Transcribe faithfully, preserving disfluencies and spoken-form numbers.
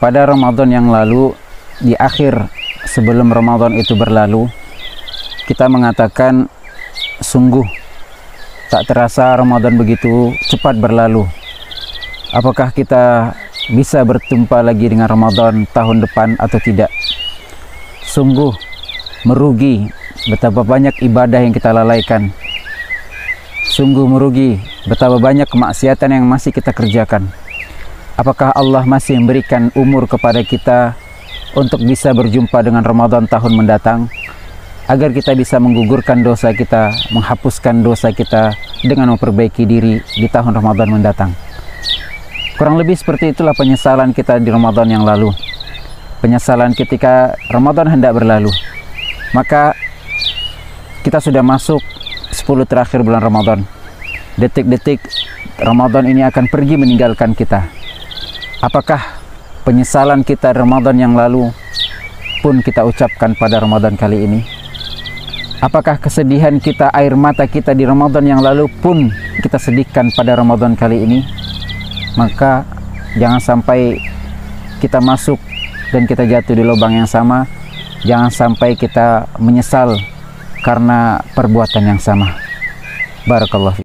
Pada Ramadan yang lalu, di akhir sebelum Ramadan itu berlalu, kita mengatakan sungguh tak terasa Ramadan begitu cepat berlalu. Apakah kita bisa berjumpa lagi dengan Ramadan tahun depan atau tidak? Sungguh merugi betapa banyak ibadah yang kita lalaikan. Sungguh merugi betapa banyak kemaksiatan yang masih kita kerjakan. Apakah Allah masih memberikan umur kepada kita untuk bisa berjumpa dengan Ramadan tahun mendatang, agar kita bisa menggugurkan dosa kita, menghapuskan dosa kita dengan memperbaiki diri di tahun Ramadan mendatang? Kurang lebih seperti itulah penyesalan kita di Ramadan yang lalu. Penyesalan ketika Ramadan hendak berlalu. Maka kita sudah masuk sepuluh terakhir bulan Ramadan. Detik-detik Ramadan ini akan pergi meninggalkan kita. Apakah penyesalan kita di Ramadan yang lalu pun kita ucapkan pada Ramadan kali ini? Apakah kesedihan kita, air mata kita di Ramadan yang lalu pun kita sedihkan pada Ramadan kali ini? Maka jangan sampai kita masuk dan kita jatuh di lubang yang sama. Jangan sampai kita menyesal karena perbuatan yang sama. Barakallahu fiik.